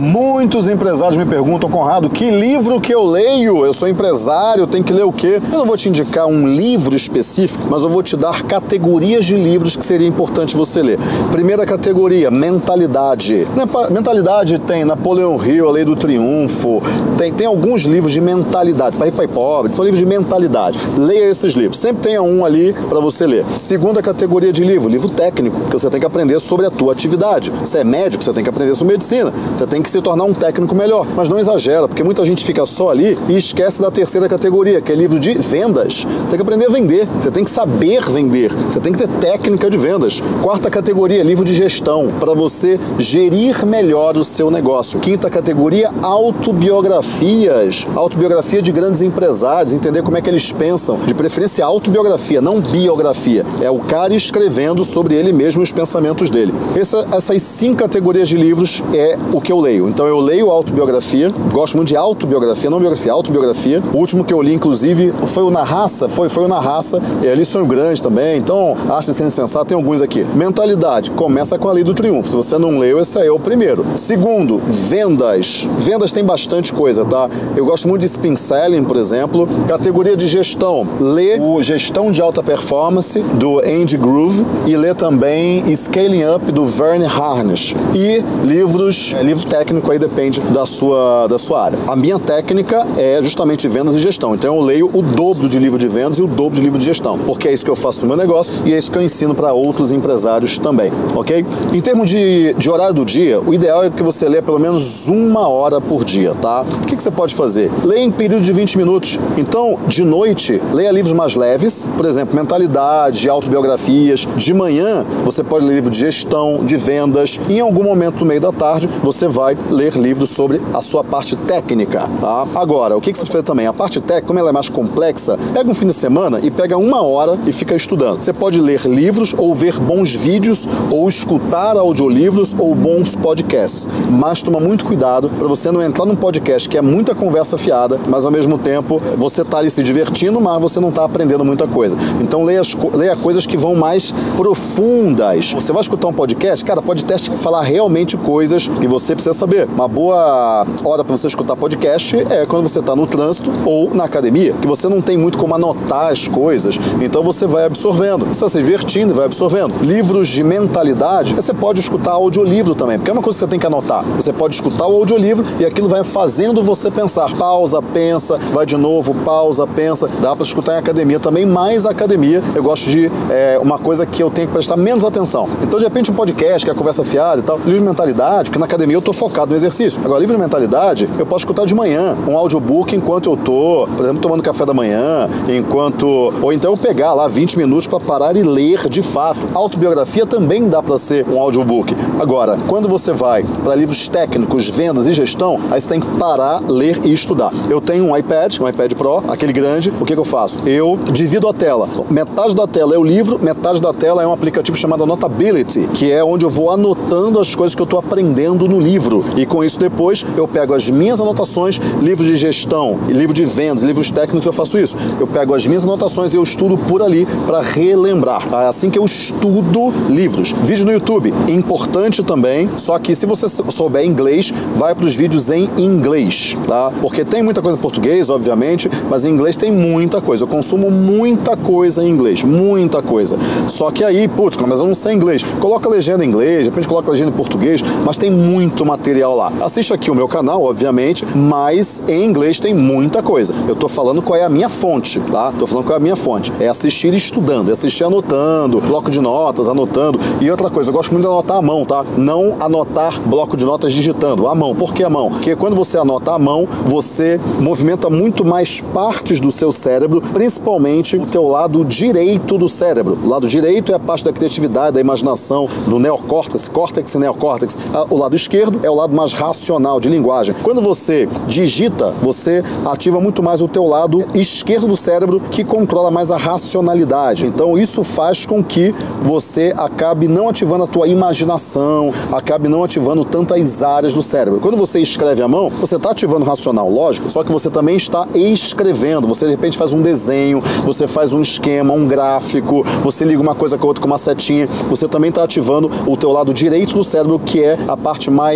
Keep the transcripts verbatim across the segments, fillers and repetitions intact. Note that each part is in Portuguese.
Muitos empresários me perguntam, Conrado, que livro que eu leio? Eu sou empresário, tenho que ler o quê? Eu não vou te indicar um livro específico, mas eu vou te dar categorias de livros que seria importante você ler. Primeira categoria, mentalidade. Mentalidade tem Napoleão Hill, A Lei do Triunfo, tem, tem alguns livros de mentalidade, para rico e pobre, são livros de mentalidade. Leia esses livros, sempre tenha um ali para você ler. Segunda categoria de livro, livro técnico, porque você tem que aprender sobre a tua atividade. Você é médico, você tem que aprender sobre medicina, você tem que se tornar um técnico melhor, mas não exagera, porque muita gente fica só ali e esquece da terceira categoria, que é livro de vendas. Você tem que aprender a vender, você tem que saber vender, você tem que ter técnica de vendas. Quarta categoria, livro de gestão, para você gerir melhor o seu negócio. Quinta categoria, autobiografias, autobiografia de grandes empresários, entender como é que eles pensam, de preferência autobiografia, não biografia. É o cara escrevendo sobre ele mesmo os pensamentos dele. Essa, essas cinco categorias de livros é o que eu leio. Então eu leio autobiografia, gosto muito de autobiografia, não biografia, autobiografia. O último que eu li, inclusive, foi o Na Raça, foi, foi o Na Raça, é, ali Sonho Grande também, então acho sendo sensato, tem alguns aqui. Mentalidade, começa com A Lei do Triunfo. Se você não leu, esse aí é o primeiro. Segundo, vendas. Vendas tem bastante coisa, tá? Eu gosto muito de Spin Selling, por exemplo. Categoria de gestão, lê o Gestão de Alta Performance, do Andy Grove, e lê também Scaling Up, do Verne Harnish. E livros, é, livro técnico aí depende da sua, da sua área. A minha técnica é justamente vendas e gestão, então eu leio o dobro de livro de vendas e o dobro de livro de gestão, porque é isso que eu faço no meu negócio e é isso que eu ensino para outros empresários também, ok? Em termos de, de horário do dia, o ideal é que você lê pelo menos uma hora por dia, tá? O que, que você pode fazer? Leia em período de vinte minutos. Então, de noite, leia livros mais leves, por exemplo, mentalidade, autobiografias. De manhã, você pode ler livro de gestão, de vendas. Em algum momento no meio da tarde, você vai ler livros sobre a sua parte técnica, tá? Agora, o que, que você faz também? A parte técnica, como ela é mais complexa, pega um fim de semana e pega uma hora e fica estudando. Você pode ler livros ou ver bons vídeos ou escutar audiolivros ou bons podcasts, mas toma muito cuidado para você não entrar num podcast que é muita conversa fiada, mas ao mesmo tempo você tá ali se divertindo, mas você não tá aprendendo muita coisa. Então leia, as, leia coisas que vão mais profundas. Você vai escutar um podcast, cara, podcast falar realmente coisas que você precisa saber. Uma boa hora para você escutar podcast é quando você tá no trânsito ou na academia, que você não tem muito como anotar as coisas, então você vai absorvendo. Você está se divertindo e vai absorvendo. Livros de mentalidade, você pode escutar audiolivro também, porque é uma coisa que você tem que anotar. Você pode escutar o audiolivro e aquilo vai fazendo você pensar. Pausa, pensa, vai de novo, pausa, pensa. Dá para escutar em academia também, mas academia eu gosto de é, uma coisa que eu tenho que prestar menos atenção. Então, de repente, um podcast, que é a conversa fiada e tal, livro de mentalidade, porque na academia eu tô focado no exercício. Agora, livro de mentalidade, eu posso escutar de manhã, um audiobook enquanto eu tô, por exemplo, tomando café da manhã, enquanto... Ou então eu pegar lá vinte minutos para parar e ler de fato. Autobiografia também dá para ser um audiobook. Agora, quando você vai para livros técnicos, vendas e gestão, aí você tem que parar, ler e estudar. Eu tenho um iPad, um iPad Pro, aquele grande. O que que eu faço? Eu divido a tela. Metade da tela é o livro, metade da tela é um aplicativo chamado Notability, que é onde eu vou anotando as coisas que eu estou aprendendo no livro. E com isso depois eu pego as minhas anotações, livros de gestão, livro de vendas, livros técnicos, eu faço isso. Eu pego as minhas anotações e eu estudo por ali para relembrar. É assim que eu estudo livros. Vídeo no YouTube, importante também, só que se você souber inglês, vai para os vídeos em inglês, tá? Porque tem muita coisa em português, obviamente, mas em inglês tem muita coisa. Eu consumo muita coisa em inglês, muita coisa. Só que aí, putz, mas eu não sei inglês. Coloca a legenda em inglês, de repente coloca a legenda em português, mas tem muito material lá. Assiste aqui o meu canal, obviamente, mas em inglês tem muita coisa. Eu tô falando qual é a minha fonte, tá? Tô falando qual é a minha fonte. É assistir estudando, é assistir anotando, bloco de notas, anotando. E outra coisa, eu gosto muito de anotar à mão, tá? Não anotar bloco de notas digitando, à mão. Por que à mão? Porque quando você anota à mão, você movimenta muito mais partes do seu cérebro, principalmente o teu lado direito do cérebro. O lado direito é a parte da criatividade, da imaginação, do neocórtex, córtex e neocórtex. O lado esquerdo é o lado mais racional, de linguagem. Quando você digita, você ativa muito mais o teu lado esquerdo do cérebro, que controla mais a racionalidade. Então isso faz com que você acabe não ativando a tua imaginação, acabe não ativando tantas áreas do cérebro. Quando você escreve à mão, você está ativando o racional, lógico, só que você também está escrevendo. Você de repente faz um desenho, você faz um esquema, um gráfico, você liga uma coisa com a outra com uma setinha, você também está ativando o teu lado direito do cérebro, que é a parte mais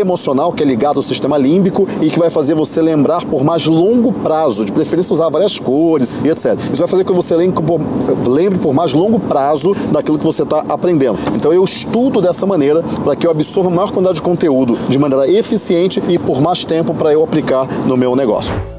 emocional, que é ligado ao sistema límbico e que vai fazer você lembrar por mais longo prazo, de preferência usar várias cores e etcétera. Isso vai fazer com que você lembre por, lembre por mais longo prazo daquilo que você está aprendendo. Então eu estudo dessa maneira para que eu absorva a maior quantidade de conteúdo de maneira eficiente e por mais tempo para eu aplicar no meu negócio.